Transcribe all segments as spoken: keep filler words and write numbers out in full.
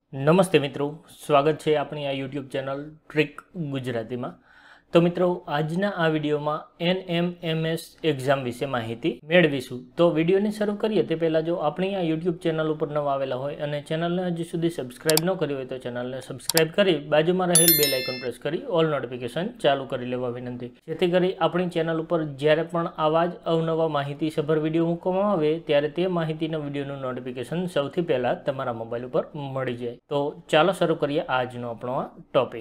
નમસ્તે મિત્રો, સ્વાગત છે આપણી આ યુટ્યુબ ચેનલ ટ્રીક ગુજરાતીમાં। તો મિત્રો, આજના આ વિડીયોમાં N M M S exam વિશે માહિતી મેળવીશું। તો વિડીયોને શરૂ કરીએ તે પહેલાં જો આપણી આ યુટ્યુબ ચેનલ ઉપર નવા આવેલા હોય અને ચેનલને હજી સુધી સબસ્ક્રાઇબ ન કરી હોય તો ચેનલને સબસ્ક્રાઇબ કરી બાજુમાં રહેલ બેલ આઇકન પ્રેસ કરી ઓલ નોટિફિકેશન ચાલુ કરી લેવા વિનંતી, જેથી કરી આપણી ચેનલ ઉપર જ્યારે પણ આવા જ અવનવા માહિતીસભર વિડીયો મૂકવામાં આવે ત્યારે તે માહિતીના વિડીયોનું નોટિફિકેશન સૌથી પહેલાં તમારા મોબાઈલ ઉપર મળી જાય। તો ચાલો શરૂ કરીએ આજનો આપણો આ ટોપિક।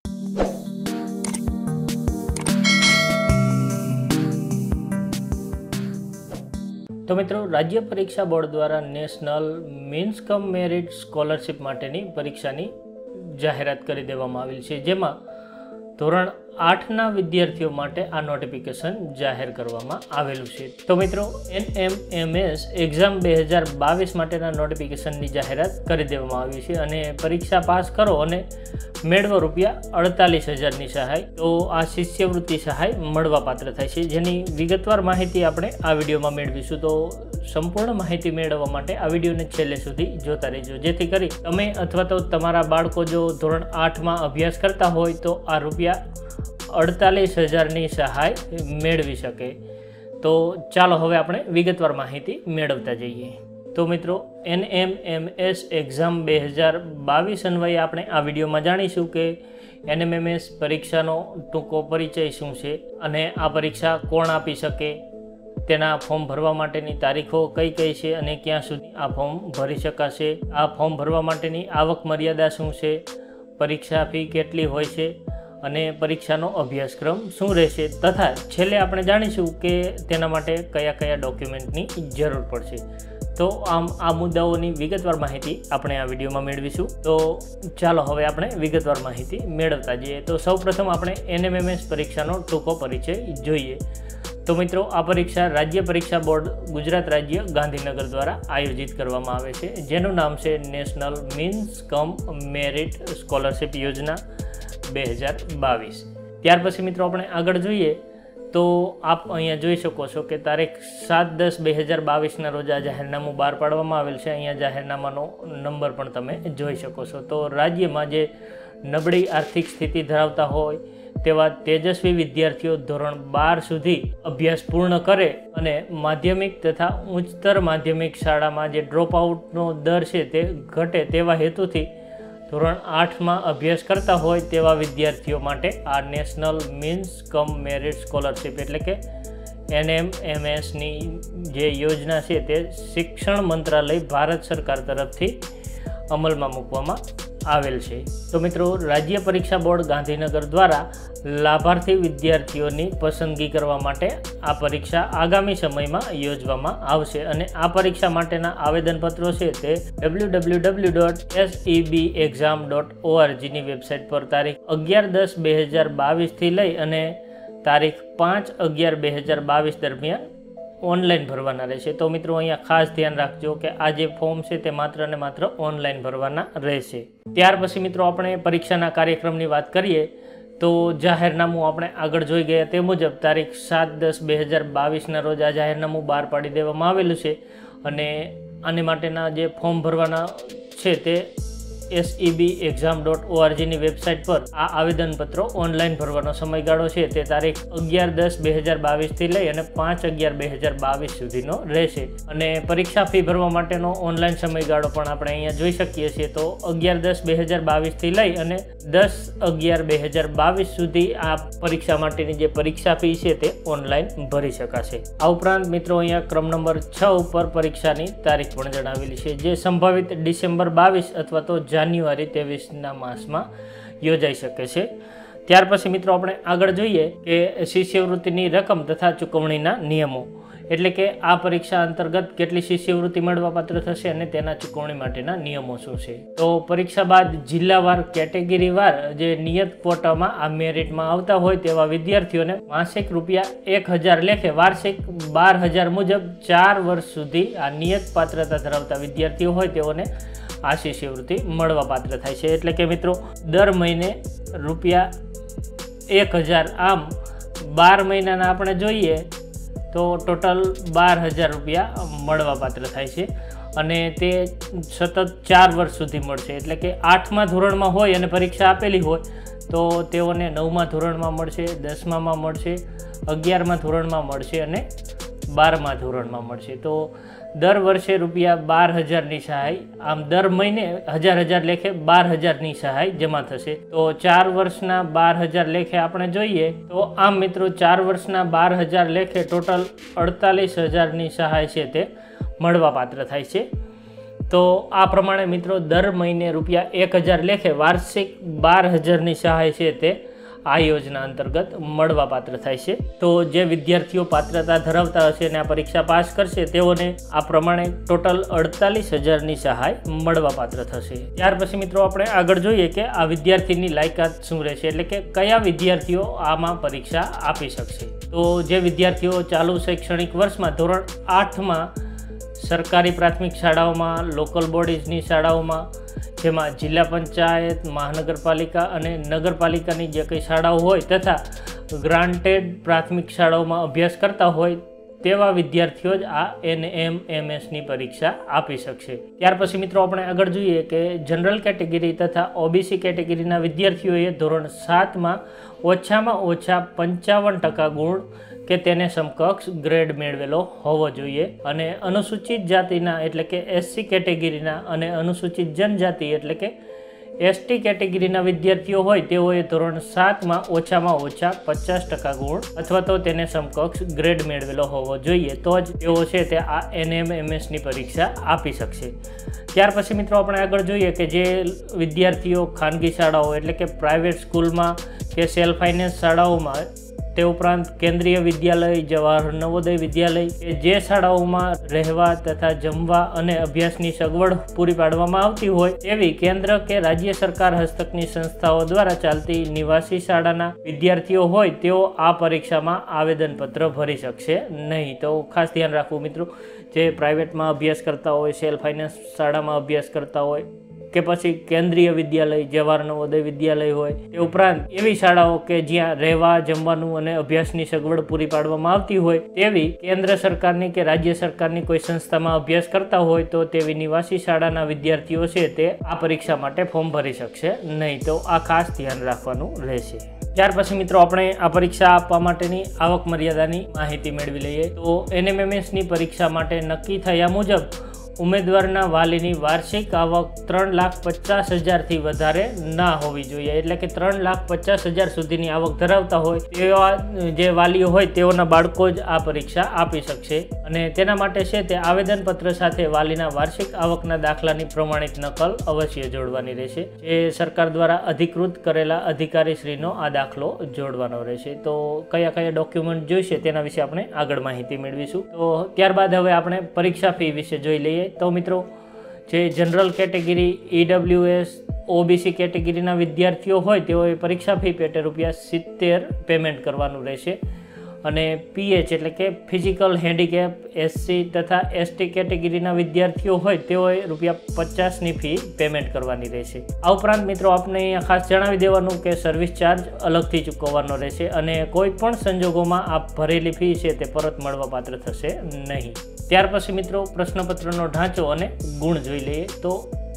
તો મિત્રો, રાજ્ય પરીક્ષા બોર્ડ દ્વારા national means cum merit scholarship માટેની પરીક્ષાની જાહેરાત કરી દેવામાં આવેલ છે, જેમાં ધોરણ આઠના વિદ્યાર્થીઓ માટે આ નોટિફિકેશન જાહેર કરવામાં આવેલું છે। તો મિત્રો, N M M S exam બે હજાર બાવીસ માટેના નોટિફિકેશનની જાહેરાત કરી દેવામાં આવી છે અને પરીક્ષા પાસ કરો અને મેળવો રૂપિયા અડતાલીસ હજારની સહાય। તો આ શિષ્યવૃત્તિ સહાય મળવા પાત્ર થાય છે, જેની વિગતવાર માહિતી આપણે આ વિડીયોમાં મેળવીશું। તો સંપૂર્ણ માહિતી મેળવવા માટે આ વિડીયોને છેલ્લે સુધી જોતા રહેજો, જેથી કરી તમે અથવા તો તમારા બાળકો જો ધોરણ આઠમાં અભ્યાસ કરતા હોય તો આ રૂપિયા અડતાલીસ હજારની સહાય મેળવી શકે। તો ચાલો હવે આપણે વિગતવાર માહિતી મેળવતા જઈએ। તો મિત્રો, N M M S exam બે હજાર બાવીસ અન્વયે આપણે આ વિડીયોમાં જાણીશું કે એન એમ એમ એસ પરીક્ષાનો ટૂંકો પરિચય શું છે અને આ પરીક્ષા કોણ આપી શકે, તેના ફોર્મ ભરવા માટેની તારીખો કઈ કઈ છે અને ક્યાં સુધી આ ફોર્મ ભરી શકાશે, આ ફોર્મ ભરવા માટેની આવક મર્યાદા શું છે, પરીક્ષા ફી કેટલી હોય છે અને પરીક્ષાનો અભ્યાસક્રમ શું રહેશે, તથા છેલ્લે આપણે જાણીશું કે તેના માટે કયા કયા ડોક્યુમેન્ટની જરૂર પડશે। તો આમ આ મુદ્દાઓની વિગતવાર માહિતી આપણે આ વિડીયોમાં મેળવીશું। તો ચાલો હવે આપણે વિગતવાર માહિતી મેળવતા જઈએ। તો સૌપ્રથમ આપણે એન એમ એમ એસ પરીક્ષાનો ટૂંકો પરિચય જોઈએ। તો મિત્રો, આ પરીક્ષા રાજ્ય પરીક્ષા બોર્ડ ગુજરાત રાજ્ય ગાંધીનગર દ્વારા આયોજિત કરવામાં આવે છે, જેનું નામ છે national means cum merit scholarship યોજના બે હજાર બાવીસ। ત્યાર પછી મિત્રો આપણે આગળ જોઈએ તો આપ અહીંયા જોઈ શકો છો કે તારીખ સાત દસ બે હજાર બાવીસના રોજ આ જાહેરનામું બહાર પાડવામાં આવેલ છે। અહીંયા જાહેરનામાનો નંબર પણ તમે જોઈ શકો છો। તો રાજ્યમાં જે નબળી આર્થિક સ્થિતિ ધરાવતા હોય તેવા તેજસ્વી વિદ્યાર્થીઓ ધોરણ બાર સુધી અભ્યાસ પૂર્ણ કરે અને માધ્યમિક તથા ઉચ્ચતર માધ્યમિક શાળામાં જે ડ્રોપ આઉટનો દર છે તે ઘટે તેવા હેતુથી ધોરણ આઠમાં અભ્યાસ કરતા હોય તેવા વિદ્યાર્થીઓ માટે આ national means cum merit scholarship એટલે કે એન એમ એમ એસની જે યોજના છે તે શિક્ષણ મંત્રાલય ભારત સરકાર તરફથી અમલમાં મૂકવામાં આવેલ છે। તો મિત્રો, રાજ્ય પરીક્ષા બોર્ડ ગાંધીનગર દ્વારા લાભાર્થી વિદ્યાર્થીઓની પસંદગી કરવા માટે આ પરીક્ષા આગામી સમયમાં યોજવામાં આવશે અને આ પરીક્ષા માટેના આવેદનપત્રો છે તે W W W dot S E B exam dot O R જીની વેબસાઇટ પર તારીખ અગિયાર દસ બે હજાર બાવીસથી લઈ અને તારીખ પાંચ અગિયાર બે હજાર બાવીસ દરમિયાન ઓનલાઈન ભરવાના રહેશે। તો મિત્રો, અહીંયા ખાસ ધ્યાન રાખજો કે આ જે ફોર્મ છે તે માત્ર ને માત્ર ઓનલાઈન ભરવાના રહેશે। ત્યાર પછી મિત્રો આપણે પરીક્ષાના કાર્યક્રમની વાત કરીએ તો જાહેરનામું આપણે આગળ જોઈ ગયા તે મુજબ તારીખ સાત દસ બે હજાર બાવીસના રોજ આ જાહેરનામું બહાર પાડી દેવામાં આવેલું છે અને આને માટેના જે ફોર્મ ભરવાના છે તે S E B exam dot O R જીની વેબસાઇટ પર આ આવેદનપત્રો ઓનલાઈન ભરવાનો સમયગાળો છે તે તારીખ અગિયાર દસ બે હજાર બાવીસથી લઈ અને પાંચ અગિયાર બે હજાર બાવીસ સુધીનો રહેશે અને પરીક્ષા ફી ભરવા માટેનો ઓનલાઈન સમયગાળો પણ આપણે અહીંયા જોઈ શકીએ છીએ। તો અગિયાર દસ બે હજાર બાવીસથી લઈ અને દસ અગિયાર બે હજાર બાવીસ સુધી આ પરીક્ષા માટેની જે પરીક્ષા ફી છે તે ઓનલાઈન ભરી શકાશે। આ ઉપરાંત મિત્રો અહીંયા ક્રમ નંબર છ ઉપર પરીક્ષાની તારીખ પણ જણાવેલી છે, જે સંભવિત ડિસેમ્બર બાવીસ અથવા તો જાન્યુઆરી ત્રેવીસના માસમાં યોજાઈ શકે છે। ત્યાર પછી મિત્રો આપણે આગળ જોઈએ કે શિષ્યવૃત્તિની રકમ તથા ચૂકવણીના નિયમો એટલે કે આ પરીક્ષા અંતર્ગત કેટલી શિષ્યવૃત્તિ મળવાપાત્ર થશે અને તેના ચૂકવણી માટેના નિયમો શું છે। તો પરીક્ષા બાદ જિલ્લાવાર કેટેગરીવાર જે નિયત કોટામાં આ મેરિટમાં આવતા હોય તેવા વિદ્યાર્થીઓને માસિક રૂપિયા એક હજાર લેખે વાર્ષિક બાર હજાર મુજબ ચાર વર્ષ સુધી આ નિયત પાત્રતા ધરાવતા વિદ્યાર્થીઓ હોય તેઓને આ શિષ્યવૃત્તિ મળવા પાત્ર થાય છે। એટલે કે મિત્રો, દર મહિને રૂપિયા એક હજાર આમ બાર મહિનાના આપણે જોઈએ તો ટોટલ બાર હજાર રૂપિયા મળવા પાત્ર થાય છે અને તે સતત ચાર વર્ષ સુધી મળશે. એટલે કે આઠમા ધોરણમાં હોય અને પરીક્ષા આપેલી હોય તો તેઓને નવમા ધોરણમાં મળશે, દસમામાં મળશે, અગિયારમા ધોરણમાં મળશે અને બારમા ધોરણમાં મળશે. તો દર વર્ષે રૂપિયા બાર હજારની સહાય, આમ દર મહિને હજાર હજાર લેખે બાર હજારની સહાય જમા થશે. તો ચાર વર્ષના બાર હજાર લેખે આપણે જોઈએ તો આમ મિત્રો ચાર વર્ષના બાર હજાર લેખે ટોટલ અડતાલીસ હજારની સહાય છે તે મળવા પાત્ર થાય છે. તો આ પ્રમાણે મિત્રો દર મહિને રૂપિયા એક હજાર લેખે વાર્ષિક બાર હજારની સહાય છે તે આ યોજના અંતર્ગત મળવા પાત્ર થાય છે. તો જે વિદ્યાર્થીઓ પાત્રતા ધરાવતા હશે અને આ પરીક્ષા પાસ કરશે તેઓને આ પ્રમાણે ટોટલ અડતાલીસ હજારની સહાય મળવા પાત્ર થશે. ત્યાર પછી મિત્રો આપણે આગળ જોઈએ કે આ વિદ્યાર્થીની લાયકાત શું રહેશે, એટલે કે કયા વિદ્યાર્થીઓ આમાં પરીક્ષા આપી શકશે. તો જે વિદ્યાર્થીઓ ચાલુ શૈક્ષણિક વર્ષમાં ધોરણ આઠમાં સરકારી પ્રાથમિક શાળાઓમાં, લોકલ બોડીઝની શાળાઓમાં, જેમાં જિલ્લા પંચાયત, મહાનગરપાલિકા અને નગરપાલિકાની જે કંઈ શાળાઓ હોય તથા ગ્રાન્ટેડ પ્રાથમિક શાળાઓમાં અભ્યાસ કરતા હોય તેવા વિદ્યાર્થીઓ જ આ એન એમ એમ એસની પરીક્ષા આપી શકશે. ત્યાર પછી મિત્રો આપણે આગળ જોઈએ કે જનરલ કેટેગરી તથા ઓબીસી કેટેગરીના વિદ્યાર્થીઓએ ધોરણ સાતમાં ઓછામાં ઓછા પંચાવન ટકા ગુણ કે તેને સમકક્ષ ગ્રેડ મેળવેલો હોવો જોઈએ. અને અનુસૂચિત જાતિના એટલે કે એસસી કેટેગરીના અને અનુસૂચિત જનજાતિ એટલે કે એસટી કેટેગરીના વિદ્યાર્થીઓ હોય તેઓએ ધોરણ સાતમાં ઓછામાં ઓછા પચાસ ટકા ગુણ અથવા તો તેને સમકક્ષ ગ્રેડ મેળવેલો હોવો જોઈએ. તો જ તેઓ છે તે આ એન એમ એમ એસની પરીક્ષા આપી શકશે. ત્યાર પછી મિત્રો આપણે આગળ જોઈએ કે જે વિદ્યાર્થીઓ ખાનગી શાળાઓ એટલે કે પ્રાઇવેટ સ્કૂલમાં કે સેલ્ફ ફાઇનાન્સ શાળાઓમાં, તે ઉપરાંત કેન્દ્રીય વિદ્યાલય, જવાહર નવોદય વિદ્યાલય કે જે શાળાઓમાં રહેવા તથા જમવા અને અભ્યાસની સગવડ પૂરી પાડવામાં આવતી હોય તેવી કેન્દ્ર કે રાજ્ય સરકાર હસ્તકની સંસ્થાઓ દ્વારા ચાલતી નિવાસી શાળાના વિદ્યાર્થીઓ હોય તેઓ આ પરીક્ષામાં આવેદનપત્ર ભરી શકશે નહીં. તો ખાસ ધ્યાન રાખવું મિત્રો, જે પ્રાઇવેટમાં અભ્યાસ કરતા હોય, સેલ્ફ ફાઇનાન્સ શાળામાં અભ્યાસ કરતા હોય કે પછી કેન્દ્રીય વિદ્યાલય, જવાહર નવોદય વિદ્યાલય હોય, તે ઉપરાંત એવી શાળાઓ કે જ્યાં રહેવા, જમવાનું અને અભ્યાસની સગવડ પૂરી પાડવામાં આવતી હોય તેવી કેન્દ્ર સરકારની કે રાજ્ય સરકારની કોઈ સંસ્થામાં અભ્યાસ કરતા હોય તો તેવી નિવાસી શાળાના વિદ્યાર્થીઓ છે તે આ પરીક્ષા માટે ફોર્મ ભરી શકશે નહીં. તો આ ખાસ ધ્યાન રાખવાનું રહેશે. ત્યાર પછી મિત્રો આપણે આ પરીક્ષા આપવા માટેની આવક મર્યાદાની માહિતી મેળવી લઈએ. તો એન એમ એમ એસની પરીક્ષા માટે નક્કી થયા મુજબ ઉમેદવારના વાલીની વાર્ષિક આવક ત્રણ લાખ પચાસ હજારથી વધારે ના હોવી જોઈએ. એટલે કે ત્રણ લાખ પચાસ હજાર સુધીની આવક ધરાવતા હોય તેવા જે વાલીઓ હોય તેઓના બાળકો જ આ પરીક્ષા આપી શકશે. અને તેના માટે છે તે આવેદનપત્ર સાથે વાલીના વાર્ષિક આવકના દાખલાની પ્રમાણિત નકલ અવશ્ય જોડવાની રહેશે. જે સરકાર દ્વારા અધિકૃત કરેલા અધિકારીશ્રીનો આ દાખલો જોડવાનો રહેશે. તો કયા કયા ડોક્યુમેન્ટ જોઈશે તેના વિશે આપણે આગળ માહિતી મેળવીશું. તો ત્યારબાદ હવે આપણે પરીક્ષા ફી વિશે જોઈ લઈએ. તો મિત્રો, જે જનરલ કેટેગરી, ઈડબ્લ્યુએસ, ઓબીસી કેટેગરીના વિદ્યાર્થીઓ હોય તેઓએ પરીક્ષા ફી પેટે રૂપિયા સિત્તેર પેમેન્ટ કરવાનું રહેશે. અને પીએચ એટલે કે ફિઝિકલ હેન્ડીકેપ, એસસી તથા એસટી કેટેગરીના વિદ્યાર્થીઓ હોય તેઓએ રૂપિયા પચાસની ફી પેમેન્ટ કરવાની રહેશે. આ ઉપરાંત મિત્રો આપણે અહીંયા ખાસ જણાવી દેવાનું કે સર્વિસ ચાર્જ અલગથી ચૂકવવાનો રહેશે અને કોઈ પણ સંજોગોમાં આ ભરેલી ફી છે તે પરત મળવા પાત્ર થશે નહીં. ત્યાર પછી મિત્રો પ્રશ્નપત્રનો ઢાંચો અને ગુણ જોઈ લઈએ. તો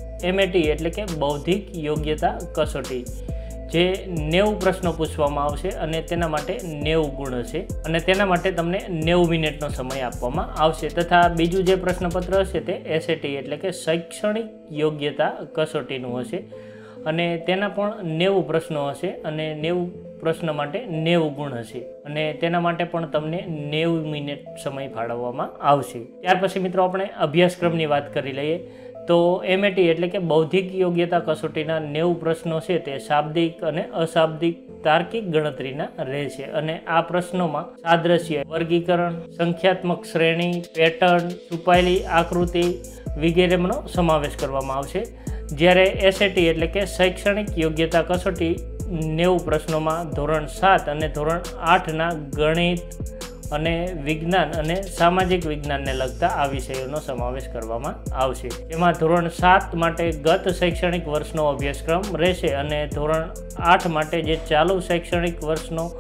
એમએટી એટલે કે બૌદ્ધિક યોગ્યતા કસોટી, જે નેવું પ્રશ્નો પૂછવામાં આવશે અને તેના માટે નેવું ગુણ હશે અને તેના માટે તમને નેવું મિનિટનો સમય આપવામાં આવશે. તથા બીજું જે પ્રશ્નપત્ર હશે તે એસએટી એટલે કે શૈક્ષણિક યોગ્યતા કસોટીનું હશે અને તેના પણ નેવું પ્રશ્નો હશે અને નેવું પ્રશ્ન માટે નેવું ગુણ હશે અને તેના માટે પણ તમને નેવું મિનિટ સમય ફાળવવામાં આવશે. ત્યાર પછી મિત્રો આપણે અભ્યાસક્રમની વાત કરી લઈએ. તો એમએટી એટલે કે બૌદ્ધિક યોગ્યતા કસોટીના નેવું પ્રશ્નો છે તે શાબ્દિક અને અશાબ્દિક તાર્કિક ગણતરીના રહેશે અને આ પ્રશ્નોમાં સાદ્રશ્ય, વર્ગીકરણ, સંખ્યાત્મક શ્રેણી, પેટર્ન, છુપાયેલી આકૃતિ વગેરેનો સમાવેશ કરવામાં આવશે. જ્યારે એસએટી એટલે કે શૈક્ષણિક યોગ્યતા કસોટી નેવું પ્રશ્નોમાં ધોરણ સાત અને ધોરણ આઠના ગણિત અને વિજ્ઞાન અને સામાજિક વિજ્ઞાનને લગતા આ વિષયોનો સમાવેશ કરવામાં આવશે. જેમાં ધોરણ સાત માટે ગત શૈક્ષણિક વર્ષનો અભ્યાસક્રમ રહેશે અને ધોરણ આઠ માટે જે ચાલુ શૈક્ષણિક વર્ષનો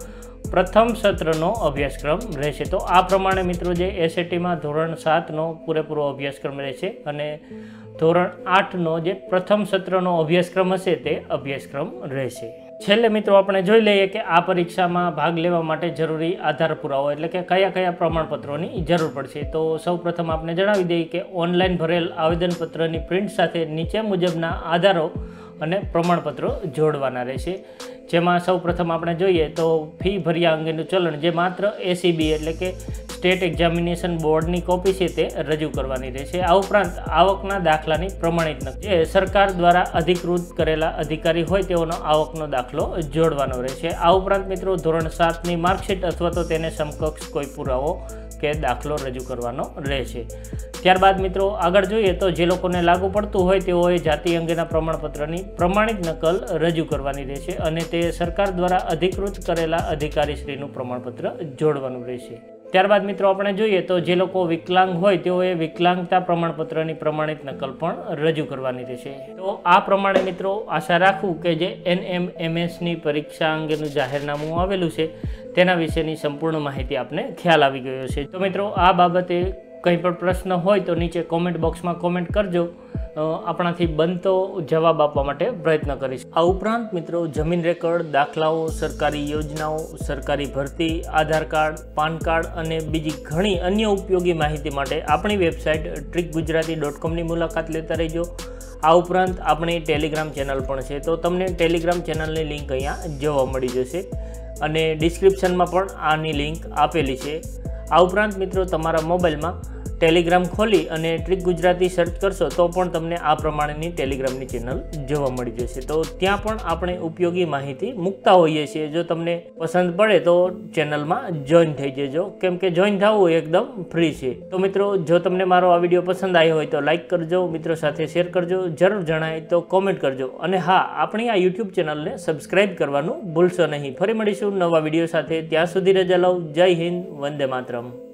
પ્રથમ સત્રનો અભ્યાસક્રમ રહેશે. તો આ પ્રમાણે મિત્રો જે એસએટીમાં ધોરણ સાતનો પૂરેપૂરો અભ્યાસક્રમ રહેશે અને ધોરણ આઠનો જે પ્રથમ સત્રનો અભ્યાસક્રમ હશે તે અભ્યાસક્રમ રહેશે. છેલ્લે મિત્રો આપણે જોઈ લઈએ કે આ પરીક્ષામાં ભાગ લેવા માટે જરૂરી આધાર પુરાવો એટલે કે કયા કયા પ્રમાણપત્રોની જરૂર પડશે. તો સૌ પ્રથમ આપણે જણાવી દઈએ કે ઓનલાઈન ભરેલ આવેદનપત્રની પ્રિન્ટ સાથે નીચે મુજબના આધારો અને પ્રમાણપત્રો જોડવાના રહેશે. જેમાં સૌ પ્રથમ આપણે જોઈએ તો ફી ભર્યા અંગેનું ચલણ જે માત્ર એસીબી એટલે કે સ્ટેટ એક્ઝામિનેશન બોર્ડની કોપી છે તે રજૂ કરવાની રહેશે. આ ઉપરાંત આવકના દાખલાની પ્રમાણિત નકલ જે સરકાર દ્વારા અધિકૃત કરેલા અધિકારી હોય તેઓનો આવકનો દાખલો જોડવાનો રહેશે. આ ઉપરાંત મિત્રો ધોરણ સાતની માર્કશીટ અથવા તો તેને સમકક્ષ કોઈ પુરાવો કે દાખલો રજૂ કરવાનો રહેશે. ત્યારબાદ મિત્રો આગળ જોઈએ તો જે લોકોને લાગુ પડતું હોય તેઓએ જાતિ અંગેના પ્રમાણપત્રની પ્રમાણિત નકલ રજૂ કરવાની રહેશે અને તે સરકાર દ્વારા અધિકૃત કરેલા અધિકારીશ્રીનું પ્રમાણપત્ર જોડવાનું રહેશે. ત્યારબાદ મિત્રો આપણે જોઈએ તો જે લોકો વિકલાંગ હોય તેઓએ વિકલાંગતા પ્રમાણપત્રની પ્રમાણિત નકલ પણ રજૂ કરવાની રહેશે. તો આ પ્રમાણે મિત્રો આશા રાખું કે જે એનએમએમએસની પરીક્ષા અંગેનું જાહેરનામું આવેલું છે તેના વિશેની સંપૂર્ણ માહિતી આપને ખ્યાલ આવી ગયો છે. તો મિત્રો આ બાબતે કંઈ પણ પ્રશ્ન હોય તો નીચે કોમેન્ટ બોક્સમાં કોમેન્ટ કરજો. આપણાથી બનતો જવાબ આપવા માટે પ્રયત્ન કરીશ. આ ઉપરાંત મિત્રો જમીન રેકર્ડ, દાખલાઓ, સરકારી યોજનાઓ, સરકારી ભરતી, આધાર કાર્ડ, પાન કાર્ડ અને બીજી ઘણી અન્ય ઉપયોગી માહિતી માટે આપણી વેબસાઇટ ટ્રીક ગુજરાતી ડોટ કોમની મુલાકાત લેતા રહેજો. આ ઉપરાંત આપણી ટેલિગ્રામ ચેનલ પણ છે, તો તમને ટેલિગ્રામ ચેનલની લિંક અહીંયા જોવા મળી જશે અને ડિસ્ક્રિપ્શનમાં પણ આની લિંક આપેલી છે. આ ઉપરાંત મિત્રો તમારા મોબાઈલમાં ટેલિગ્રામ ખોલી અને ટ્રીક ગુજરાતી સર્ચ કરશો તો પણ તમને આ પ્રમાણેની ટેલિગ્રામની ચેનલ જોવા મળી જશે. તો ત્યાં પણ આપણે ઉપયોગી માહિતી મૂકતા હોઈએ છીએ. જો તમને પસંદ પડે તો ચેનલમાં જોઈન થઈ જજો, કેમ કે જોઈન થવું એકદમ ફ્રી છે. તો મિત્રો જો તમને મારો આ વિડીયો પસંદ આવ્યો હોય તો લાઇક કરજો, મિત્રો સાથે શેર કરજો, જરૂર જણાય તો કોમેન્ટ કરજો અને હા, આપણી આ યુટ્યુબ ચેનલને સબસ્ક્રાઈબ કરવાનું ભૂલશો નહીં. ફરી મળીશું નવા વિડીયો સાથે. ત્યાં સુધી રજા લઉં. જય હિન્દ, વંદે માતરમ.